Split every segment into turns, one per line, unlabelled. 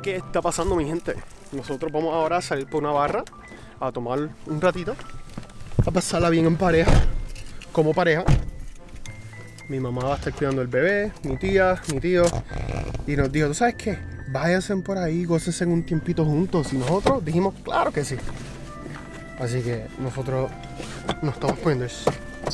¿Qué está pasando, mi gente? Nosotros vamos ahora a salir por una barra a tomar un ratito, a pasarla bien en pareja, como pareja. Mi mamá va a estar cuidando el bebé, mi tía, mi tío, y nos dijo, ¿tú sabes qué? Váyanse por ahí, gócense un tiempito juntos. Y nosotros dijimos, claro que sí. Así que nosotros nos estamos poniendo eso.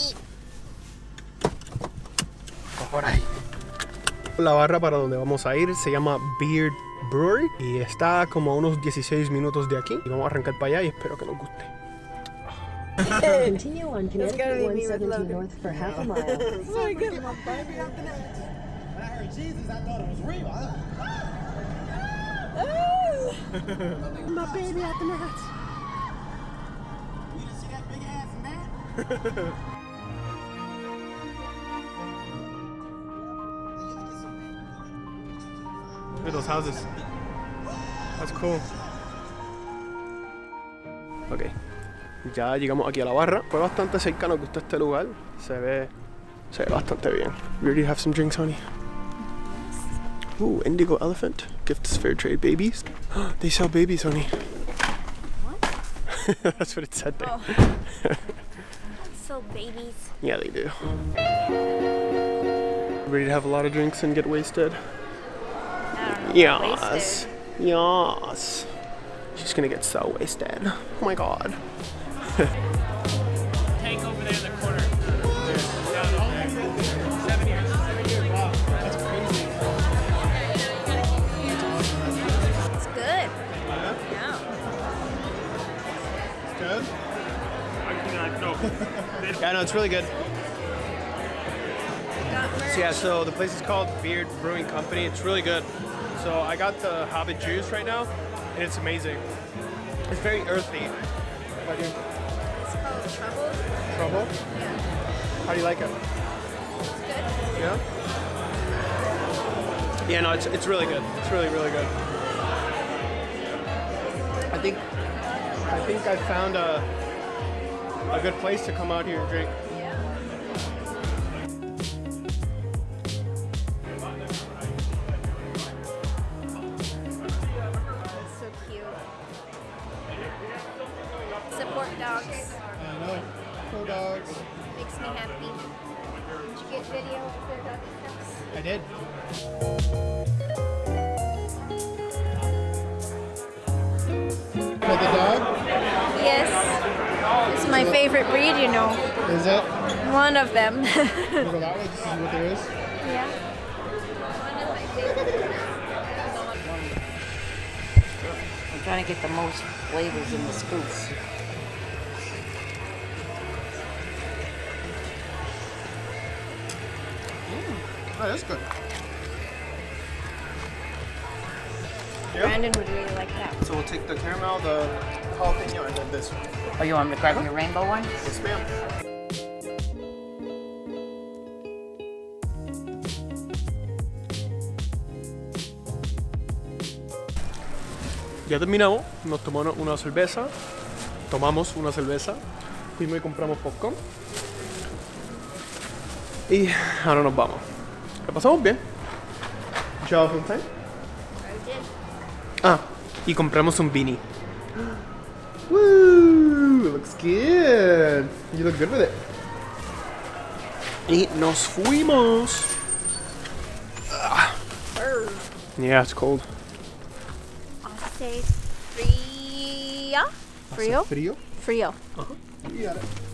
Por ahí. La barra para donde vamos a ir se llama Beard Brewery y está como a unos 16 minutos de aquí. Y vamos a arrancar para allá y espero que nos guste.
Continue on Connecticut 117 North for half a mile.
Oh my God. My baby out the net. When I heard Jesus, I thought it was real.
My baby at the net.
You didn't see that big ass mat?
Look at those houses. That's cool. Ok, ya llegamos aquí a la barra. Fue bastante cercano que este lugar. Se ve bastante bien. We already have some drinks, honey. Ooh, Indigo Elephant. Gifts fair trade babies. They sell babies, honey.
What?
That's what it said there.
Oh. So babies.
Yeah, they do. Ready to have a lot of drinks and get wasted?
I don't know.
Yes. Yes. She's gonna get so wasted. Oh my god.
Tank over there in the corner. Down over there. 7 years. 7 years. Wow, that's crazy.
It's good.
Yeah?
Yeah.
Good?
I cannot, no.
Yeah, no, it's really good.
Got merch.
So yeah, so the place is called Beard Brewing Company. It's really good. So I got the Hobbit juice right now, and it's amazing. It's very earthy. How do you?
It's called Trouble.
Trouble?
Yeah.
How do you like it?
It's good.
Yeah? Yeah, no, it's really good. It's really, really good. I think I found a good place to come out here and drink.
Yeah. It's so cute. Support dogs.
I know. Cool dogs.
Makes me happy. Did you get video of their doggy cups?
I did. For the dog?
Yes. It's my favorite breed, you know.
Is it?
One of them.
Look at that one. This is what there is.
Yeah. One of my favorites.
I'm trying to get the most flavors in the scoops.
Oh, that's good. Yeah.
Brandon would really like that.
So we'll take the caramel, the jalapeno, and then this one.
Oh, you want me to grab your rainbow one?
Yes, ma'am. Ya terminamos, nos tomamos una cerveza, fuimos y compramos popcorn y ahora nos vamos. La pasamos bien. Did you have a fun time?
I did.
Ah, y compramos un beanie. Woo! It looks good. You look good with it. Y nos fuimos. Ah. Yeah, it's cold.
I'll say frío. Frío?
Frío?
Frío.
You got it.